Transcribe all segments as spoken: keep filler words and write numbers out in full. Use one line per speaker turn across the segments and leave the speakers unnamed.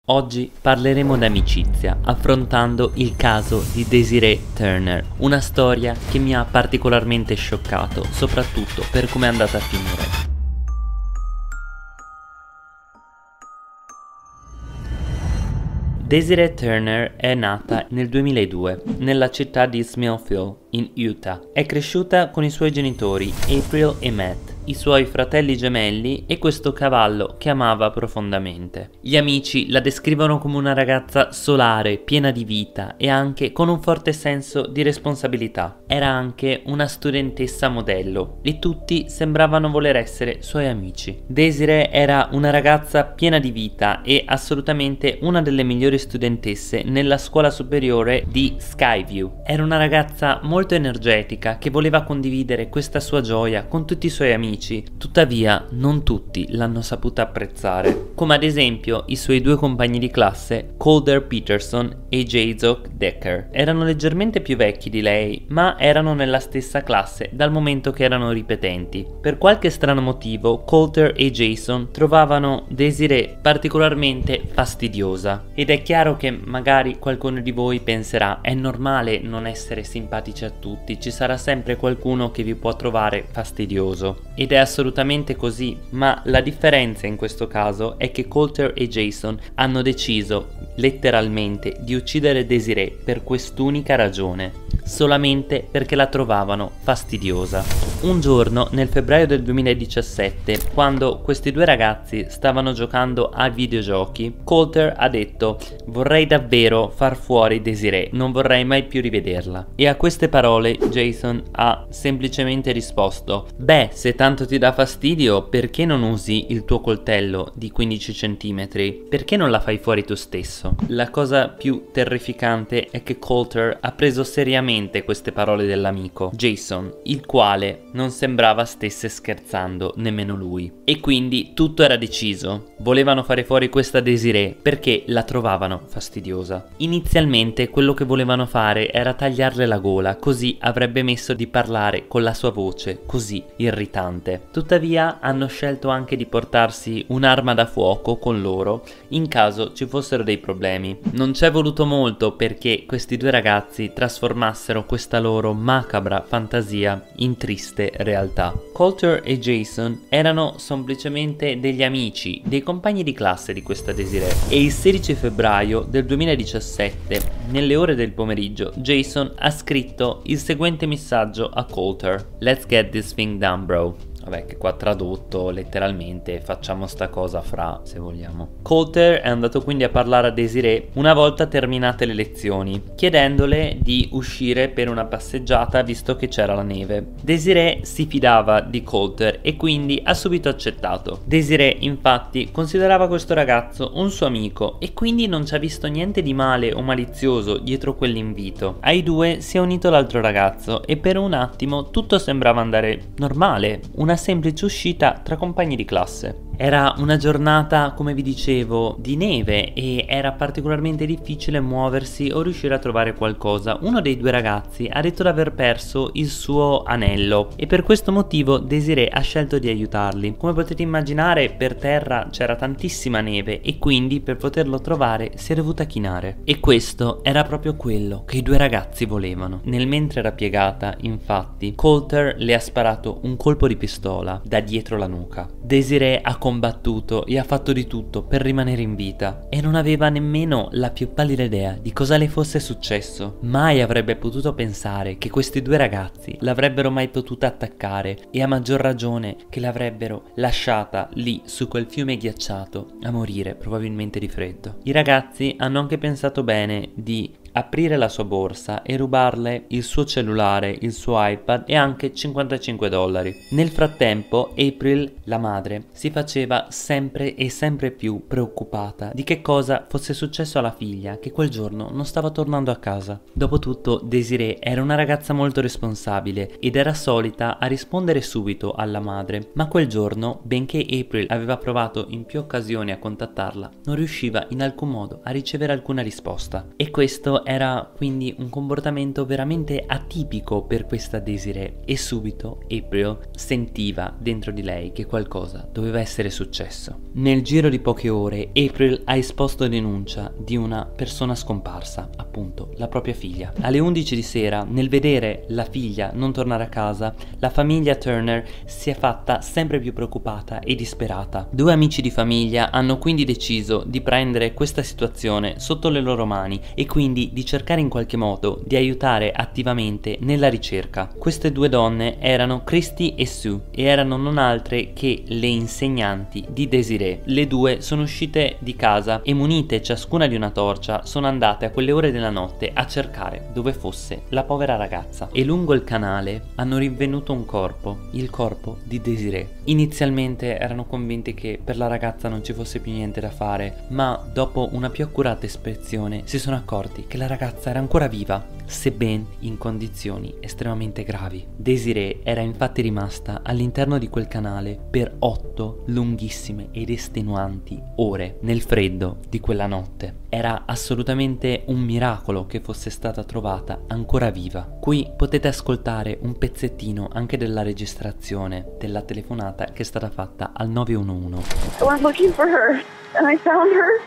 Oggi parleremo d'amicizia, affrontando il caso di Desiree Turner, una storia che mi ha particolarmente scioccato, soprattutto per come è andata a finire. Desiree Turner è nata nel duemiladue nella città di Smithfield, in Utah. È cresciuta con i suoi genitori, April e Matt, i suoi fratelli gemelli e questo cavallo che amava profondamente. Gli amici la descrivono come una ragazza solare, piena di vita e anche con un forte senso di responsabilità. Era anche una studentessa modello e tutti sembravano voler essere suoi amici. Desiree era una ragazza piena di vita e assolutamente una delle migliori studentesse nella scuola superiore di Skyview. Era una ragazza molto energetica che voleva condividere questa sua gioia con tutti i suoi amici. Tuttavia non tutti l'hanno saputa apprezzare, come ad esempio i suoi due compagni di classe, Colter Peterson e Jason Decker. Erano leggermente più vecchi di lei, ma erano nella stessa classe dal momento che erano ripetenti. Per qualche strano motivo Colter e Jason trovavano Desiree particolarmente fastidiosa, ed è chiaro che magari qualcuno di voi penserà: è normale non essere simpatici a tutti, ci sarà sempre qualcuno che vi può trovare fastidioso. Ed è assolutamente così, ma la differenza in questo caso è che Colter e Jason hanno deciso letteralmente di uccidere Desiree per quest'unica ragione, solamente perché la trovavano fastidiosa. Un giorno nel febbraio del duemiladiciassette, quando questi due ragazzi stavano giocando a videogiochi, Colter ha detto: vorrei davvero far fuori Desiree, non vorrei mai più rivederla. E a queste parole Jason ha semplicemente risposto: beh, se tanto ti dà fastidio, perché non usi il tuo coltello di quindici centimetri? Perché non la fai fuori tu stesso? La cosa più terrificante è che Colter ha preso seriamente queste parole dell'amico Jason, il quale non sembrava stesse scherzando nemmeno lui. E quindi tutto era deciso. Volevano fare fuori questa Desiree perché la trovavano fastidiosa. Inizialmente quello che volevano fare era tagliarle la gola, così avrebbe messo di parlare con la sua voce così irritante. Tuttavia hanno scelto anche di portarsi un'arma da fuoco con loro in caso ci fossero dei problemi. Non ci è voluto molto perché questi due ragazzi trasformassero questa loro macabra fantasia in triste realtà. Colter e Jason erano semplicemente degli amici, dei compagni di classe di questa Desiree, e il sedici febbraio del duemiladiciassette, nelle ore del pomeriggio, Jason ha scritto il seguente messaggio a Colter: "Let's get this thing done, bro." Vabbè, che qua tradotto letteralmente facciamo sta cosa fra, se vogliamo. Colter è andato quindi a parlare a Desiree una volta terminate le lezioni, chiedendole di uscire per una passeggiata visto che c'era la neve. Desiree si fidava di Colter e quindi ha subito accettato. Desiree infatti considerava questo ragazzo un suo amico e quindi non ci ha visto niente di male o malizioso dietro quell'invito. Ai due si è unito l'altro ragazzo e per un attimo tutto sembrava andare normale, una semplice uscita tra compagni di classe. Era una giornata, come vi dicevo, di neve e era particolarmente difficile muoversi o riuscire a trovare qualcosa. Uno dei due ragazzi ha detto di aver perso il suo anello e per questo motivo Desiree ha scelto di aiutarli. Come potete immaginare, per terra c'era tantissima neve e quindi per poterlo trovare si è dovuta chinare. E questo era proprio quello che i due ragazzi volevano. Nel mentre era piegata, infatti, Colter le ha sparato un colpo di pistola da dietro la nuca. Desiree ha combattuto e ha fatto di tutto per rimanere in vita e non aveva nemmeno la più pallida idea di cosa le fosse successo. Mai avrebbe potuto pensare che questi due ragazzi l'avrebbero mai potuta attaccare e a maggior ragione che l'avrebbero lasciata lì su quel fiume ghiacciato a morire probabilmente di freddo. I ragazzi hanno anche pensato bene di aprire la sua borsa e rubarle il suo cellulare, il suo iPad e anche cinquantacinque dollari. Nel frattempo April, la madre, si faceva sempre e sempre più preoccupata di che cosa fosse successo alla figlia che quel giorno non stava tornando a casa. Dopotutto Desiree era una ragazza molto responsabile ed era solita a rispondere subito alla madre, ma quel giorno, benché April aveva provato in più occasioni a contattarla, non riusciva in alcun modo a ricevere alcuna risposta. E questo era quindi un comportamento veramente atipico per questa Desiree e subito April sentiva dentro di lei che qualcosa doveva essere successo. Nel giro di poche ore April ha esposto denuncia di una persona scomparsa, appunto la propria figlia. Alle undici di sera, nel vedere la figlia non tornare a casa, la famiglia Turner si è fatta sempre più preoccupata e disperata. Due amici di famiglia hanno quindi deciso di prendere questa situazione sotto le loro mani e quindi di cercare in qualche modo di aiutare attivamente nella ricerca. Queste due donne erano Christy e Sue e erano non altre che le insegnanti di Desiree. Le due sono uscite di casa e munite ciascuna di una torcia sono andate a quelle ore della notte a cercare dove fosse la povera ragazza e lungo il canale hanno rinvenuto un corpo, il corpo di Desiree. Inizialmente erano convinti che per la ragazza non ci fosse più niente da fare, ma dopo una più accurata ispezione si sono accorti che la ragazza era ancora viva, sebbene in condizioni estremamente gravi. Desiree era infatti rimasta all'interno di quel canale per otto lunghissime ed estenuanti ore nel freddo di quella notte. Era assolutamente un miracolo che fosse stata trovata ancora viva. Qui potete ascoltare un pezzettino anche della registrazione della telefonata che è stata fatta al nove uno uno.
I went looking for her and I found her.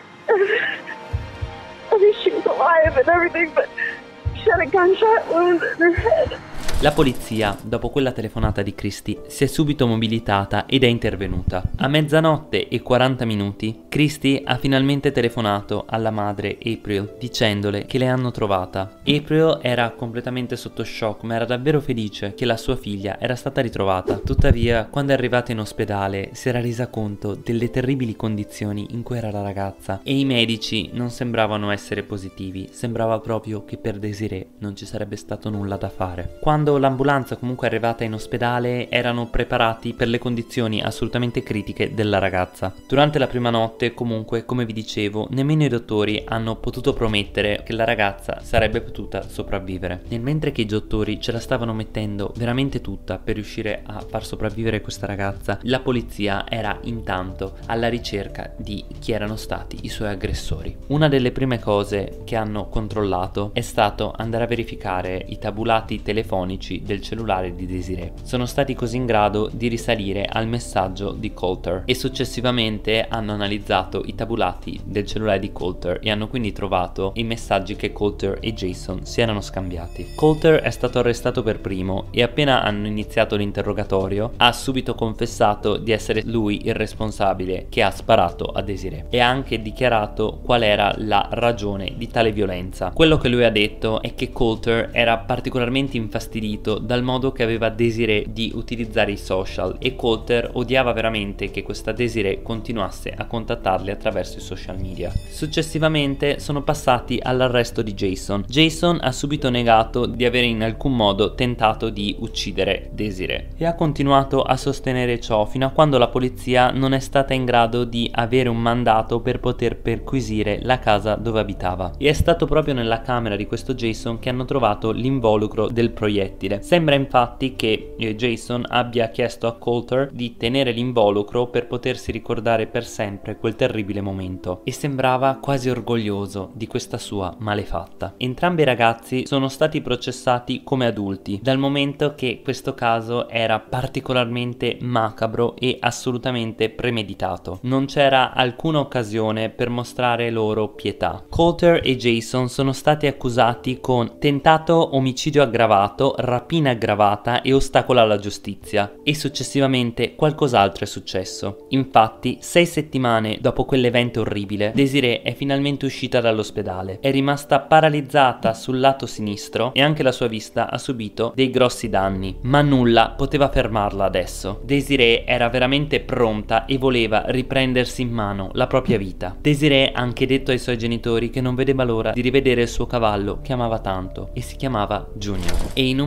I mean, she was alive and everything, but she had a gunshot wound in her head.
La polizia, dopo quella telefonata di Christy, si è subito mobilitata ed è intervenuta. A mezzanotte e quaranta minuti, Christy ha finalmente telefonato alla madre April dicendole che le hanno trovata. April era completamente sotto shock, ma era davvero felice che la sua figlia era stata ritrovata. Tuttavia, quando è arrivata in ospedale, si era resa conto delle terribili condizioni in cui era la ragazza e i medici non sembravano essere positivi. Sembrava proprio che per Desiree non ci sarebbe stato nulla da fare. Quando l'ambulanza comunque è arrivata in ospedale erano preparati per le condizioni assolutamente critiche della ragazza. Durante la prima notte comunque, come vi dicevo, nemmeno i dottori hanno potuto promettere che la ragazza sarebbe potuta sopravvivere. Nel mentre che i dottori ce la stavano mettendo veramente tutta per riuscire a far sopravvivere questa ragazza, la polizia era intanto alla ricerca di chi erano stati i suoi aggressori. Una delle prime cose che hanno controllato è stato andare a verificare i tabulati telefonici del cellulare di Desiree. Sono stati così in grado di risalire al messaggio di Coulter e successivamente hanno analizzato i tabulati del cellulare di Coulter e hanno quindi trovato i messaggi che Coulter e Jason si erano scambiati. Coulter è stato arrestato per primo e appena hanno iniziato l'interrogatorio ha subito confessato di essere lui il responsabile che ha sparato a Desiree e ha anche dichiarato qual era la ragione di tale violenza. Quello che lui ha detto è che Coulter era particolarmente infastidito dal modo che aveva Desiree di utilizzare i social e Coulter odiava veramente che questa Desiree continuasse a contattarli attraverso i social media. Successivamente sono passati all'arresto di Jason. Jason ha subito negato di avere in alcun modo tentato di uccidere Desiree e ha continuato a sostenere ciò fino a quando la polizia non è stata in grado di avere un mandato per poter perquisire la casa dove abitava e è stato proprio nella camera di questo Jason che hanno trovato l'involucro del proiettile. Sembra infatti che eh, Jason abbia chiesto a Coulter di tenere l'involucro per potersi ricordare per sempre quel terribile momento e sembrava quasi orgoglioso di questa sua malefatta. Entrambi i ragazzi sono stati processati come adulti dal momento che questo caso era particolarmente macabro e assolutamente premeditato. Non c'era alcuna occasione per mostrare loro pietà. Coulter e Jason sono stati accusati con tentato omicidio aggravato, rapina aggravata e ostacolo alla giustizia e successivamente qualcos'altro è successo. Infatti, sei settimane dopo quell'evento orribile, Desiree è finalmente uscita dall'ospedale. È rimasta paralizzata sul lato sinistro e anche la sua vista ha subito dei grossi danni, ma nulla poteva fermarla adesso. Desiree era veramente pronta e voleva riprendersi in mano la propria vita. Desiree ha anche detto ai suoi genitori che non vedeva l'ora di rivedere il suo cavallo che amava tanto e si chiamava Junior. E in un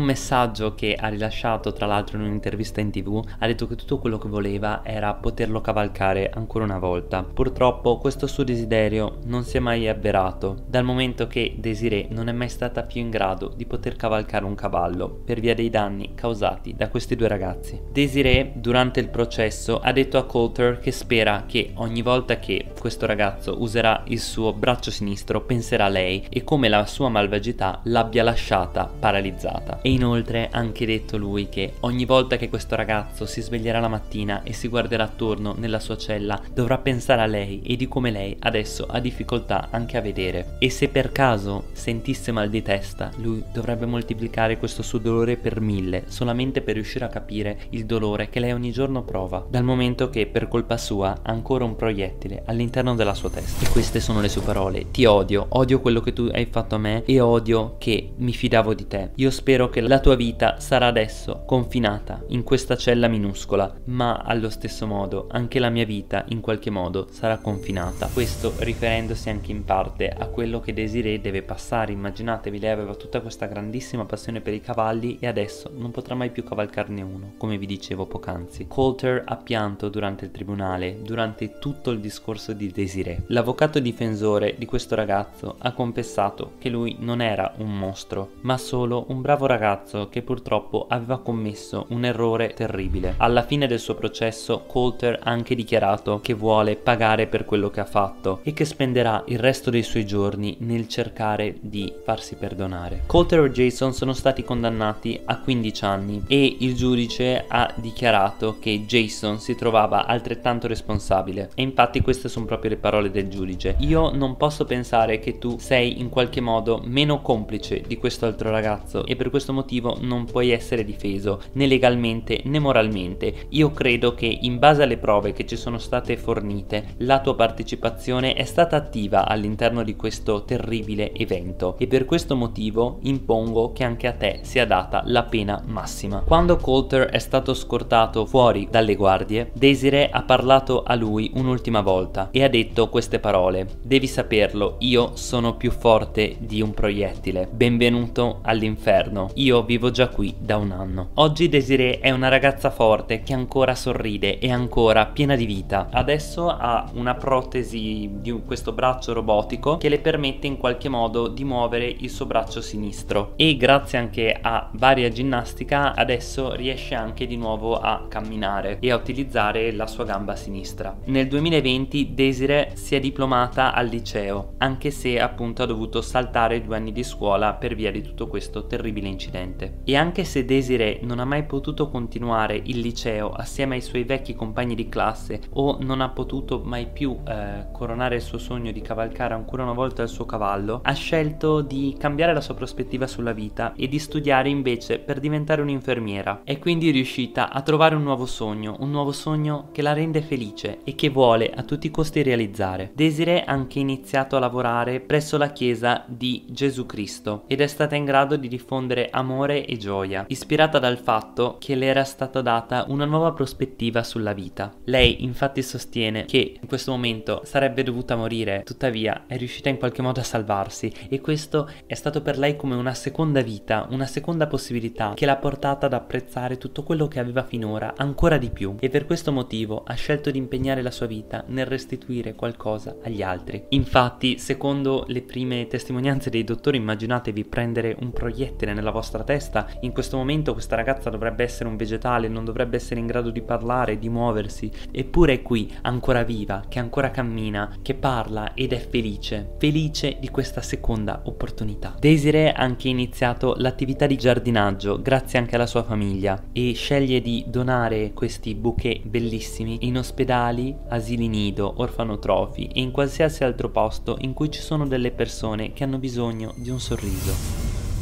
messaggio che ha rilasciato tra l'altro in un'intervista in tv, ha detto che tutto quello che voleva era poterlo cavalcare ancora una volta. Purtroppo questo suo desiderio non si è mai avverato, dal momento che Desiree non è mai stata più in grado di poter cavalcare un cavallo per via dei danni causati da questi due ragazzi. Desiree durante il processo ha detto a Coulter che spera che ogni volta che questo ragazzo userà il suo braccio sinistro penserà a lei e come la sua malvagità l'abbia lasciata paralizzata. E inoltre ha anche detto lui che ogni volta che questo ragazzo si sveglierà la mattina e si guarderà attorno nella sua cella dovrà pensare a lei e di come lei adesso ha difficoltà anche a vedere, e se per caso sentisse mal di testa lui dovrebbe moltiplicare questo suo dolore per mille solamente per riuscire a capire il dolore che lei ogni giorno prova, dal momento che per colpa sua ha ancora un proiettile all'interno della sua testa. E queste sono le sue parole: ti odio, odio quello che tu hai fatto a me e odio che mi fidavo di te. Io spero che la tua vita sarà adesso confinata in questa cella minuscola, ma allo stesso modo anche la mia vita in qualche modo sarà confinata. Questo riferendosi anche in parte a quello che Desiree deve passare. Immaginatevi, lei aveva tutta questa grandissima passione per i cavalli e adesso non potrà mai più cavalcarne uno, come vi dicevo poc'anzi. Coulter ha pianto durante il tribunale, durante tutto il discorso di Desiree. L'avvocato difensore di questo ragazzo ha confessato che lui non era un mostro, ma solo un bravo ragazzo che purtroppo aveva commesso un errore terribile. Alla fine del suo processo Coulter ha anche dichiarato che vuole pagare per quello che ha fatto e che spenderà il resto dei suoi giorni nel cercare di farsi perdonare. Coulter e Jason sono stati condannati a quindici anni e il giudice ha dichiarato che Jason si trovava altrettanto responsabile, e infatti queste sono proprio le parole del giudice: io non posso pensare che tu sei in qualche modo meno complice di questo altro ragazzo e per questo motivo non puoi essere difeso né legalmente né moralmente. Io credo che in base alle prove che ci sono state fornite la tua partecipazione è stata attiva all'interno di questo terribile evento e per questo motivo impongo che anche a te sia data la pena massima. Quando Coulter è stato scortato fuori dalle guardie, Desiree ha parlato a lui un'ultima volta e ha detto queste parole: devi saperlo, io sono più forte di un proiettile, benvenuto all'inferno, io vivo già qui da un anno. Oggi Desiree è una ragazza forte che ancora sorride e ancora piena di vita. Adesso ha una protesi di questo braccio robotico che le permette in qualche modo di muovere il suo braccio sinistro e grazie anche a varia ginnastica adesso riesce anche di nuovo a camminare e a utilizzare la sua gamba sinistra. Nel duemilaventi Desiree si è diplomata al liceo, anche se appunto ha dovuto saltare due anni di scuola per via di tutto questo terribile incidente. E anche se Desiree non ha mai potuto continuare il liceo assieme ai suoi vecchi compagni di classe o non ha potuto mai più eh, coronare il suo sogno di cavalcare ancora una volta il suo cavallo, ha scelto di cambiare la sua prospettiva sulla vita e di studiare invece per diventare un'infermiera. È quindi riuscita a trovare un nuovo sogno, un nuovo sogno che la rende felice e che vuole a tutti i costi realizzare. Desiree ha anche iniziato a lavorare presso la chiesa di Gesù Cristo ed è stata in grado di diffondere amore e gioia, ispirata dal fatto che le era stata data una nuova prospettiva sulla vita. Lei infatti sostiene che in questo momento sarebbe dovuta morire, tuttavia è riuscita in qualche modo a salvarsi e questo è stato per lei come una seconda vita, una seconda possibilità che l'ha portata ad apprezzare tutto quello che aveva finora ancora di più, e per questo motivo ha scelto di impegnare la sua vita nel restituire qualcosa agli altri. Infatti, secondo le prime testimonianze dei dottori, immaginatevi prendere un proiettile nella vostra testa. In questo momento questa ragazza dovrebbe essere un vegetale, non dovrebbe essere in grado di parlare, di muoversi, eppure è qui, ancora viva, che ancora cammina, che parla ed è felice, felice di questa seconda opportunità. Desiree ha anche iniziato l'attività di giardinaggio grazie anche alla sua famiglia e sceglie di donare questi bouquet bellissimi in ospedali, asili nido, orfanotrofi e in qualsiasi altro posto in cui ci sono delle persone che hanno bisogno di un sorriso.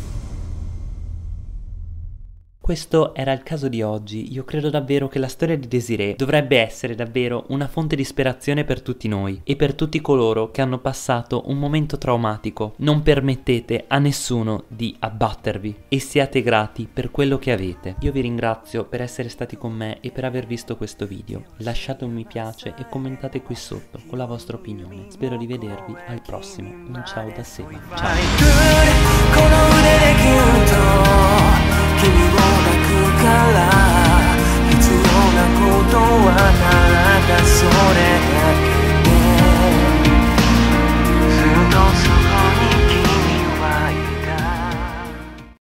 Questo era il caso di oggi. Io credo davvero che la storia di Desiree dovrebbe essere davvero una fonte di ispirazione per tutti noi e per tutti coloro che hanno passato un momento traumatico. Non permettete a nessuno di abbattervi e siate grati per quello che avete. Io vi ringrazio per essere stati con me e per aver visto questo video. Lasciate un mi piace e commentate qui sotto con la vostra opinione. Spero di vedervi al prossimo. Un ciao da Seba. Ciao.
君を抱くから必要なことはない